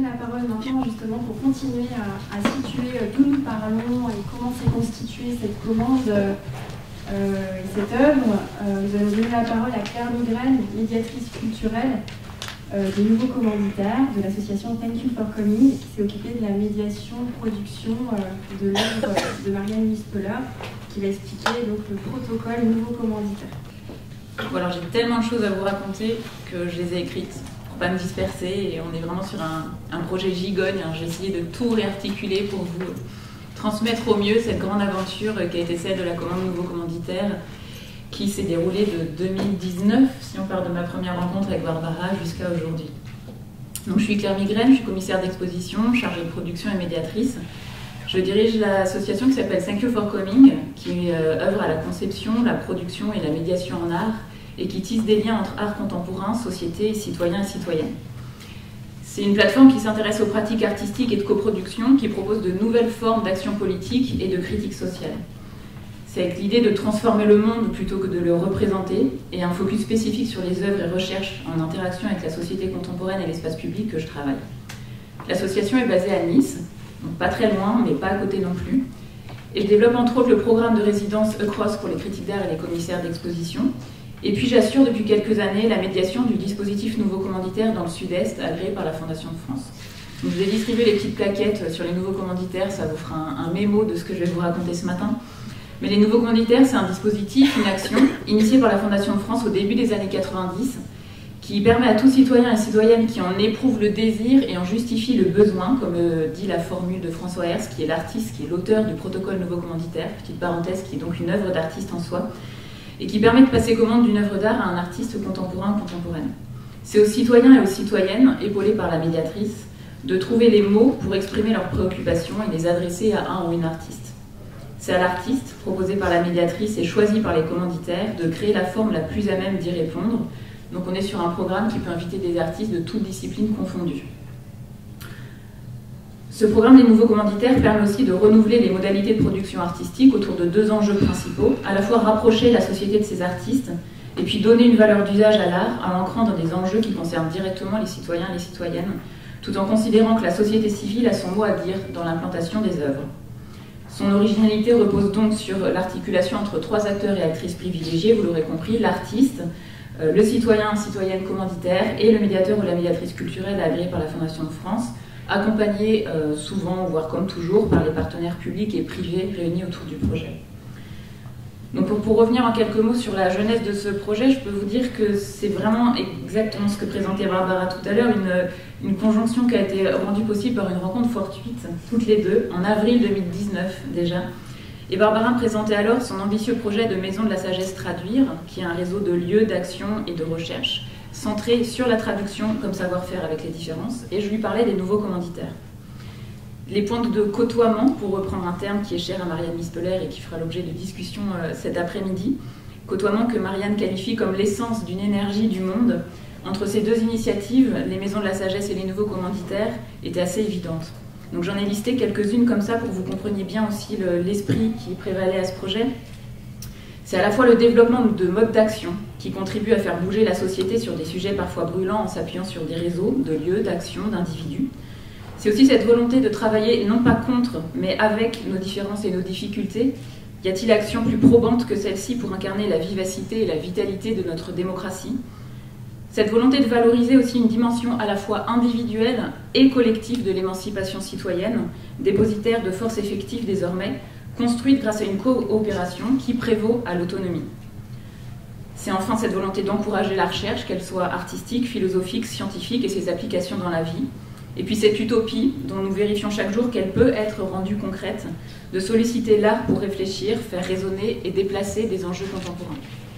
la parole maintenant justement pour continuer à situer d'où nous parlons et comment s'est constituée cette commande et cette œuvre. Nous allons donner la parole à Claire Migraine, médiatrice culturelle des nouveaux commanditaires de l'association Thank You for Coming, qui s'est occupée de la médiation, production de l'œuvre de Marianne Mispeler, qui va expliquer donc le protocole nouveaux commanditaires. Alors j'ai tellement de choses à vous raconter que je les ai écrites pour pas me disperser, et on est vraiment sur un projet gigogne. J'ai essayé de tout réarticuler pour vous transmettre au mieux cette grande aventure qui a été celle de la commande nouveaux commanditaires, qui s'est déroulée de 2019, si on part de ma première rencontre avec Barbara, jusqu'à aujourd'hui. Donc je suis Claire Migraine, je suis commissaire d'exposition, chargée de production et médiatrice. Je dirige l'association qui s'appelle Thank You for Coming, qui œuvre à la conception, la production et la médiation en art, et qui tisse des liens entre art contemporain, société, citoyens et citoyennes. C'est une plateforme qui s'intéresse aux pratiques artistiques et de coproduction, qui propose de nouvelles formes d'action politique et de critique sociale. C'est avec l'idée de transformer le monde plutôt que de le représenter, et un focus spécifique sur les œuvres et recherches en interaction avec la société contemporaine et l'espace public que je travaille. L'association est basée à Nice, donc pas très loin, mais pas à côté non plus. Et je développe entre autres le programme de résidence Across pour les critiques d'art et les commissaires d'exposition. Et puis j'assure depuis quelques années la médiation du dispositif Nouveaux Commanditaires dans le Sud-Est, agréé par la Fondation de France. Donc, je vais distribuer les petites plaquettes sur les nouveaux commanditaires, ça vous fera un mémo de ce que je vais vous raconter ce matin. Mais les nouveaux commanditaires, c'est un dispositif, une action, initiée par la Fondation de France au début des années 90, qui permet à tout citoyen et citoyenne qui en éprouve le désir et en justifie le besoin, comme dit la formule de François Herz, qui est l'artiste, qui est l'auteur du protocole nouveau commanditaire, petite parenthèse, qui est donc une œuvre d'artiste en soi, et qui permet de passer commande d'une œuvre d'art à un artiste contemporain ou contemporaine. C'est aux citoyens et aux citoyennes, épaulés par la médiatrice, de trouver les mots pour exprimer leurs préoccupations et les adresser à un ou une artiste. C'est à l'artiste, proposé par la médiatrice et choisi par les commanditaires, de créer la forme la plus à même d'y répondre. Donc on est sur un programme qui peut inviter des artistes de toutes disciplines confondues. Ce programme des nouveaux commanditaires permet aussi de renouveler les modalités de production artistique autour de deux enjeux principaux, à la fois rapprocher la société de ses artistes et puis donner une valeur d'usage à l'art en l'ancrant dans des enjeux qui concernent directement les citoyens et les citoyennes, tout en considérant que la société civile a son mot à dire dans l'implantation des œuvres. Son originalité repose donc sur l'articulation entre trois acteurs et actrices privilégiés, vous l'aurez compris, l'artiste, le citoyen, citoyenne commanditaire et le médiateur ou la médiatrice culturelle agréée par la Fondation de France, accompagné souvent, voire comme toujours, par les partenaires publics et privés réunis autour du projet. Donc pour revenir en quelques mots sur la genèse de ce projet, je peux vous dire que c'est vraiment exactement ce que présentait Barbara tout à l'heure, une conjonction qui a été rendue possible par une rencontre fortuite, toutes les deux, en avril 2019 déjà. Et Barbara présentait alors son ambitieux projet de Maison de la Sagesse Traduire, qui est un réseau de lieux d'action et de recherche, centré sur la traduction comme savoir-faire avec les différences, et je lui parlais des nouveaux commanditaires. Les points de côtoiement, pour reprendre un terme qui est cher à Marianne Mispeler et qui fera l'objet de discussions cet après-midi, côtoiement que Marianne qualifie comme l'essence d'une énergie du monde, entre ces deux initiatives, les Maisons de la Sagesse et les nouveaux commanditaires, étaient assez évidentes. Donc j'en ai listé quelques-unes comme ça pour que vous compreniez bien aussi l'esprit qui prévalait à ce projet. C'est à la fois le développement de modes d'action qui contribuent à faire bouger la société sur des sujets parfois brûlants en s'appuyant sur des réseaux de lieux, d'action, d'individus. C'est aussi cette volonté de travailler non pas contre, mais avec nos différences et nos difficultés. Y a-t-il action plus probante que celle-ci pour incarner la vivacité et la vitalité de notre démocratie ? Cette volonté de valoriser aussi une dimension à la fois individuelle et collective de l'émancipation citoyenne, dépositaire de forces effectives désormais, construite grâce à une coopération qui prévaut à l'autonomie. C'est enfin cette volonté d'encourager la recherche, qu'elle soit artistique, philosophique, scientifique et ses applications dans la vie. Et puis cette utopie, dont nous vérifions chaque jour qu'elle peut être rendue concrète, de solliciter l'art pour réfléchir, faire résonner et déplacer des enjeux contemporains.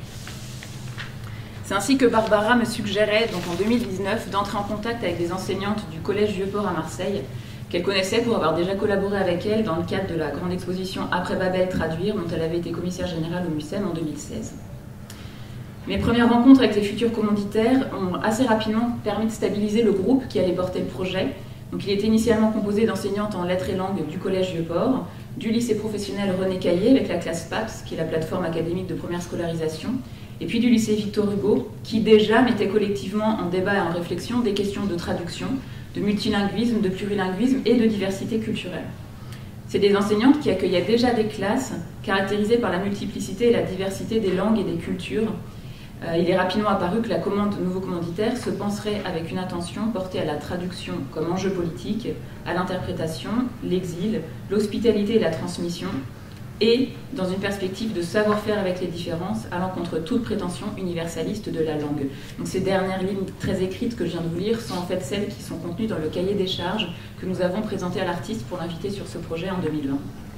C'est ainsi que Barbara me suggérait, donc en 2019, d'entrer en contact avec des enseignantes du Collège Vieux-Port à Marseille, qu'elle connaissait pour avoir déjà collaboré avec elle dans le cadre de la grande exposition Après Babel Traduire, dont elle avait été commissaire générale au MUCEM en 2016. Mes premières rencontres avec les futurs commanditaires ont assez rapidement permis de stabiliser le groupe qui allait porter le projet. Donc, il était initialement composé d'enseignantes en lettres et langues du Collège Vieux-Port, du lycée professionnel René Caillé avec la classe PAPS, qui est la plateforme académique de première scolarisation, et puis du lycée Victor Hugo, qui déjà mettait collectivement en débat et en réflexion des questions de traduction, de multilinguisme, de plurilinguisme et de diversité culturelle. C'est des enseignantes qui accueillaient déjà des classes caractérisées par la multiplicité et la diversité des langues et des cultures. Il est rapidement apparu que la commande Nouveau Commanditaire se penserait avec une attention portée à la traduction comme enjeu politique, à l'interprétation, l'exil, l'hospitalité et la transmission, et dans une perspective de savoir-faire avec les différences, allant contre toute prétention universaliste de la langue. Donc ces dernières lignes très écrites que je viens de vous lire sont en fait celles qui sont contenues dans le cahier des charges que nous avons présenté à l'artiste pour l'inviter sur ce projet en 2020.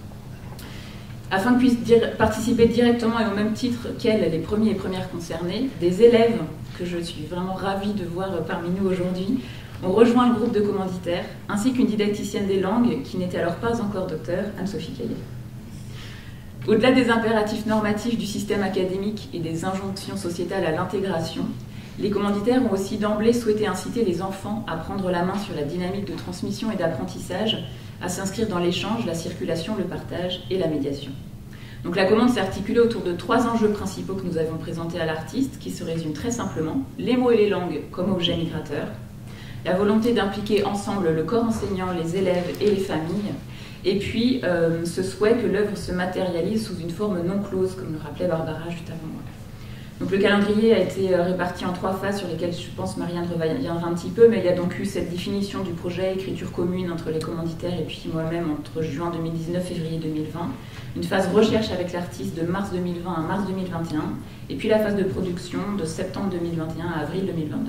Afin qu'ils puissent participer directement et au même titre qu'elles, les premiers et premières concernés, des élèves, que je suis vraiment ravie de voir parmi nous aujourd'hui, ont rejoint le groupe de commanditaires, ainsi qu'une didacticienne des langues qui n'était alors pas encore docteur, Anne-Sophie Caillet. Au-delà des impératifs normatifs du système académique et des injonctions sociétales à l'intégration, les commanditaires ont aussi d'emblée souhaité inciter les enfants à prendre la main sur la dynamique de transmission et d'apprentissage, à s'inscrire dans l'échange, la circulation, le partage et la médiation. Donc la commande s'est articulée autour de 3 enjeux principaux que nous avons présentés à l'artiste, qui se résument très simplement: les mots et les langues comme objet migrateur, la volonté d'impliquer ensemble le corps enseignant, les élèves et les familles, et puis ce souhait que l'œuvre se matérialise sous une forme non close, comme le rappelait Barbara juste avant moi. Donc le calendrier a été réparti en 3 phases sur lesquelles je pense Marianne reviendra un petit peu, mais il y a donc eu cette définition du projet, écriture commune entre les commanditaires et puis moi-même entre juin 2019 et février 2020, une phase recherche avec l'artiste de mars 2020 à mars 2021, et puis la phase de production de septembre 2021 à avril 2022.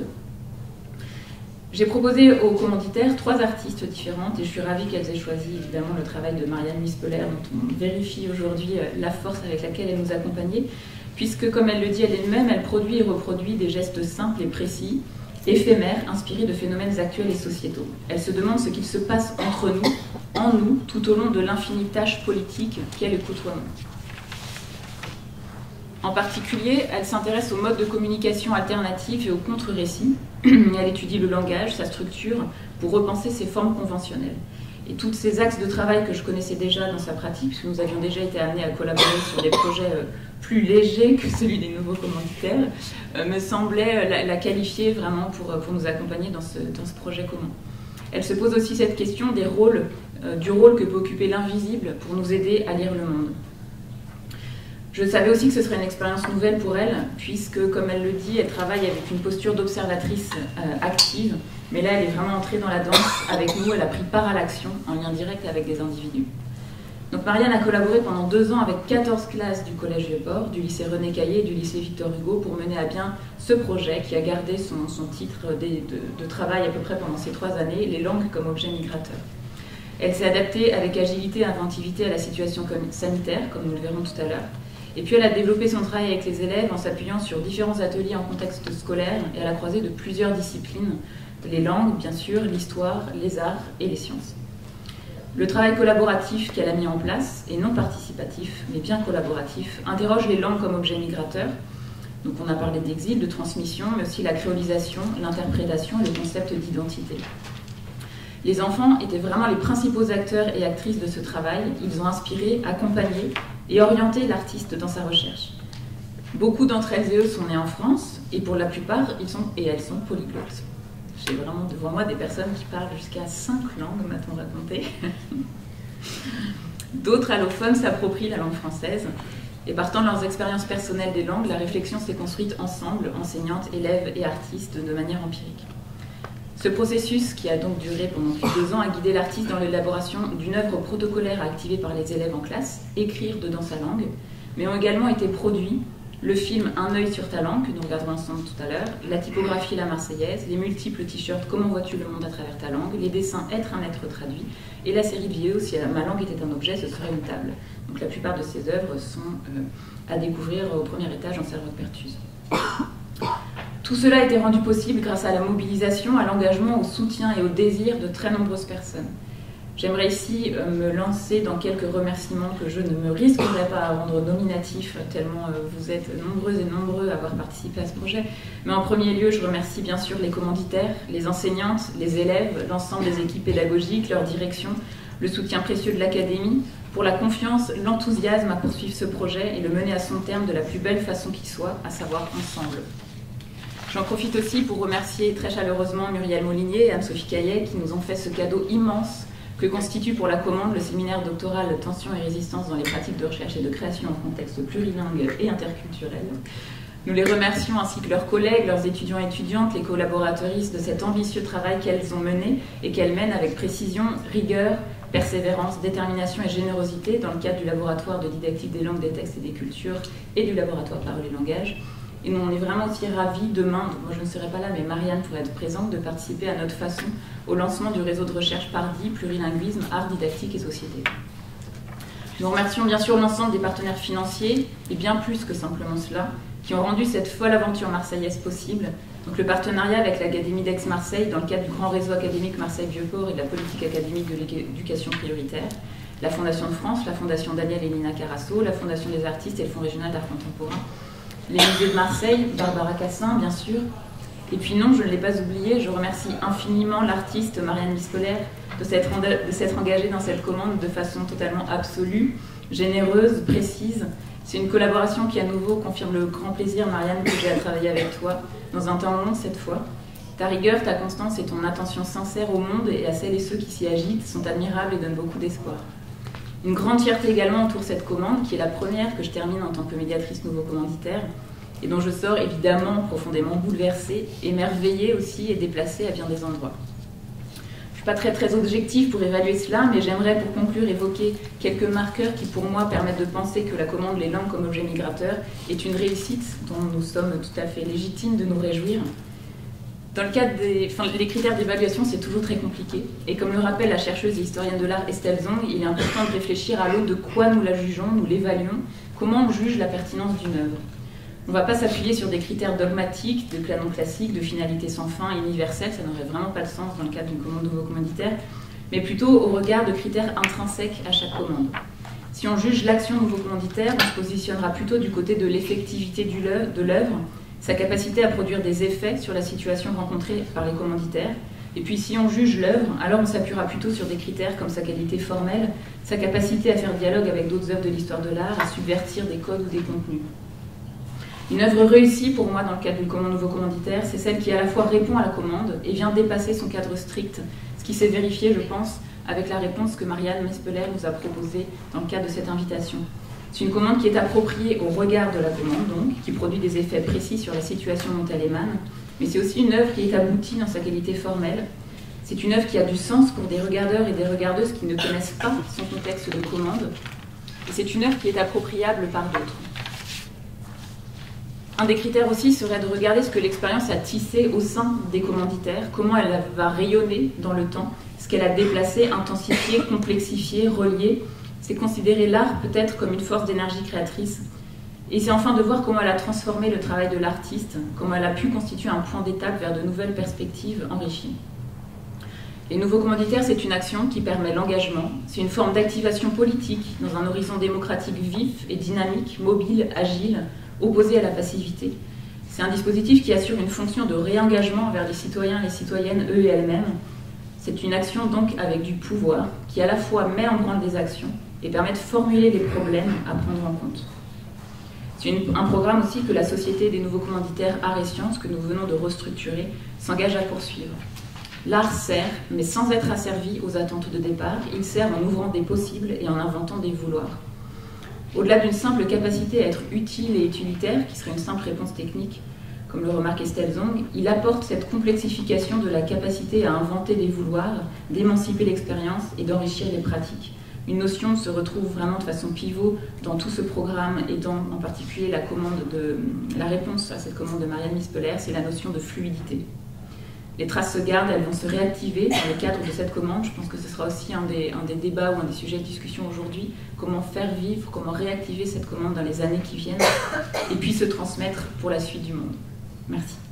J'ai proposé aux commanditaires 3 artistes différentes et je suis ravie qu'elles aient choisi évidemment le travail de Marianne Mispeler, dont on vérifie aujourd'hui la force avec laquelle elle nous accompagnait, puisque, comme elle le dit elle-même, elle produit et reproduit des gestes simples et précis, éphémères, inspirés de phénomènes actuels et sociétaux. Elle se demande ce qu'il se passe entre nous, en nous, tout au long de l'infinie tâche politique qu'est le côtoiement. En particulier, elle s'intéresse aux modes de communication alternatifs et aux contre-récits. Elle étudie le langage, sa structure, pour repenser ses formes conventionnelles. Et tous ces axes de travail que je connaissais déjà dans sa pratique, puisque nous avions déjà été amenés à collaborer sur des projets plus légers que celui des nouveaux commanditaires, me semblaient la qualifier vraiment pour nous accompagner dans ce projet commun. Elle se pose aussi cette question du rôle que peut occuper l'invisible pour nous aider à lire le monde. Je savais aussi que ce serait une expérience nouvelle pour elle, puisque, comme elle le dit, elle travaille avec une posture d'observatrice active, mais là, elle est vraiment entrée dans la danse avec nous, elle a pris part à l'action, en lien direct avec des individus. Donc Marianne a collaboré pendant 2 ans avec 14 classes du Collège Vieux-Port, du lycée René Caillet et du lycée Victor Hugo pour mener à bien ce projet qui a gardé son titre de travail à peu près pendant ces 3 années, les langues comme objet migrateur. Elle s'est adaptée avec agilité et inventivité à la situation sanitaire, comme nous le verrons tout à l'heure. Et puis elle a développé son travail avec les élèves en s'appuyant sur différents ateliers en contexte scolaire et à la croisée de plusieurs disciplines, les langues bien sûr, l'histoire, les arts et les sciences. Le travail collaboratif qu'elle a mis en place, et non participatif, mais bien collaboratif, interroge les langues comme objet migrateur. Donc on a parlé d'exil, de transmission, mais aussi la créolisation, l'interprétation et le concept d'identité. Les enfants étaient vraiment les principaux acteurs et actrices de ce travail. Ils ont inspiré, accompagné et orienté l'artiste dans sa recherche. Beaucoup d'entre elles et eux sont nés en France, et pour la plupart, elles sont polyglottes. J'ai vraiment devant moi des personnes qui parlent jusqu'à 5 langues, m'a-t-on raconté. D'autres allophones s'approprient la langue française, et partant de leurs expériences personnelles des langues, la réflexion s'est construite ensemble, enseignantes, élèves et artistes, de manière empirique. Ce processus, qui a donc duré pendant plus de 2 ans, a guidé l'artiste dans l'élaboration d'une œuvre protocolaire activée par les élèves en classe, écrire dedans sa langue, mais ont également été produits le film Un œil sur ta langue, que nous regarderons ensemble tout à l'heure, la typographie La Marseillaise, les multiples t-shirts Comment vois-tu le monde à travers ta langue, les dessins Être un être traduit, et la série de vidéos Si ma langue était un objet, ce serait une table. Donc la plupart de ces œuvres sont à découvrir au premier étage en Serre Pertuse. Tout cela a été rendu possible grâce à la mobilisation, à l'engagement, au soutien et au désir de très nombreuses personnes. J'aimerais ici me lancer dans quelques remerciements que je ne me risquerai pas à rendre nominatifs, tellement vous êtes nombreuses et nombreux à avoir participé à ce projet. Mais en premier lieu, je remercie bien sûr les commanditaires, les enseignantes, les élèves, l'ensemble des équipes pédagogiques, leur direction, le soutien précieux de l'académie pour la confiance, l'enthousiasme à poursuivre ce projet et le mener à son terme de la plus belle façon qui soit, à savoir ensemble. J'en profite aussi pour remercier très chaleureusement Muriel Molinier et Anne-Sophie Caillet qui nous ont fait ce cadeau immense que constitue pour la commande le séminaire doctoral Tension et résistance dans les pratiques de recherche et de création en contexte plurilingue et interculturel. Nous les remercions ainsi que leurs collègues, leurs étudiants et étudiantes, les collaboratrices de cet ambitieux travail qu'elles ont mené et qu'elles mènent avec précision, rigueur, persévérance, détermination et générosité dans le cadre du laboratoire de didactique des langues, des textes et des cultures et du laboratoire parole et langage. Et nous, on est vraiment aussi ravis demain, moi je ne serai pas là, mais Marianne pourrait être présente, de participer à notre façon au lancement du réseau de recherche PARDI, plurilinguisme, art, didactique et société. Nous remercions bien sûr l'ensemble des partenaires financiers, et bien plus que simplement cela, qui ont rendu cette folle aventure marseillaise possible. Donc le partenariat avec l'Académie d'Aix-Marseille dans le cadre du grand réseau académique Marseille-Vieux-Port et de la politique académique de l'éducation prioritaire, la Fondation de France, la Fondation Daniel et Nina Carasso, la Fondation des artistes et le Fonds régional d'art contemporain, les musées de Marseille, Barbara Cassin, bien sûr. Et puis non, je ne l'ai pas oublié, je remercie infiniment l'artiste Marianne Mispeler de s'être engagée dans cette commande de façon totalement absolue, généreuse, précise. C'est une collaboration qui à nouveau confirme le grand plaisir, Marianne, que j'ai à travailler avec toi, dans un temps long cette fois. Ta rigueur, ta constance et ton attention sincère au monde et à celles et ceux qui s'y agitent sont admirables et donnent beaucoup d'espoir. Une grande fierté également autour de cette commande, qui est la première que je termine en tant que médiatrice nouveau commanditaire, et dont je sors évidemment profondément bouleversée, émerveillée aussi et déplacée à bien des endroits. Je ne suis pas très objective pour évaluer cela, mais j'aimerais pour conclure évoquer quelques marqueurs qui pour moi permettent de penser que la commande Les langues comme objet migrateur est une réussite dont nous sommes tout à fait légitimes de nous réjouir. Dans le cadre les critères d'évaluation, c'est toujours très compliqué. Et comme le rappelle la chercheuse et historienne de l'art Estelle Zong, il est important de réfléchir à l'aune de quoi nous la jugeons, nous l'évaluons, comment on juge la pertinence d'une œuvre. On ne va pas s'appuyer sur des critères dogmatiques, de canon classique, de finalité sans fin, universelle, ça n'aurait vraiment pas de sens dans le cadre d'une commande nouveau commanditaire, mais plutôt au regard de critères intrinsèques à chaque commande. Si on juge l'action nouveau commanditaire, on se positionnera plutôt du côté de l'effectivité de l'œuvre, sa capacité à produire des effets sur la situation rencontrée par les commanditaires. Et puis si on juge l'œuvre, alors on s'appuiera plutôt sur des critères comme sa qualité formelle, sa capacité à faire dialogue avec d'autres œuvres de l'histoire de l'art, à subvertir des codes ou des contenus. Une œuvre réussie pour moi dans le cadre d'une commande nouveau commanditaire, c'est celle qui à la fois répond à la commande et vient dépasser son cadre strict, ce qui s'est vérifié, je pense, avec la réponse que Marianne Mispeler nous a proposée dans le cadre de cette invitation. C'est une commande qui est appropriée au regard de la commande, donc, qui produit des effets précis sur la situation dont elle émane, mais c'est aussi une œuvre qui est aboutie dans sa qualité formelle. C'est une œuvre qui a du sens pour des regardeurs et des regardeuses qui ne connaissent pas son contexte de commande, et c'est une œuvre qui est appropriable par d'autres. Un des critères aussi serait de regarder ce que l'expérience a tissé au sein des commanditaires, comment elle va rayonner dans le temps, ce qu'elle a déplacé, intensifié, complexifié, relié. C'est considérer l'art peut-être comme une force d'énergie créatrice. Et c'est enfin de voir comment elle a transformé le travail de l'artiste, comment elle a pu constituer un point d'étape vers de nouvelles perspectives enrichies. Les nouveaux commanditaires, c'est une action qui permet l'engagement, c'est une forme d'activation politique dans un horizon démocratique vif et dynamique, mobile, agile, opposé à la passivité. C'est un dispositif qui assure une fonction de réengagement vers les citoyens et les citoyennes, eux et elles-mêmes. C'est une action donc avec du pouvoir qui à la fois met en branle des actions et permet de formuler les problèmes à prendre en compte. C'est un programme aussi que la Société des nouveaux commanditaires Arts et Sciences, que nous venons de restructurer, s'engage à poursuivre. L'art sert, mais sans être asservi aux attentes de départ, il sert en ouvrant des possibles et en inventant des vouloirs. Au-delà d'une simple capacité à être utile et utilitaire, qui serait une simple réponse technique, comme le remarque Estelle Zong, il apporte cette complexification de la capacité à inventer des vouloirs, d'émanciper l'expérience et d'enrichir les pratiques. Une notion se retrouve vraiment de façon pivot dans tout ce programme et dans en particulier la réponse à cette commande de Marianne Mispeler, c'est la notion de fluidité. Les traces se gardent, elles vont se réactiver dans le cadre de cette commande. Je pense que ce sera aussi un des débats ou un des sujets de discussion aujourd'hui. Comment faire vivre, comment réactiver cette commande dans les années qui viennent et puis se transmettre pour la suite du monde. Merci.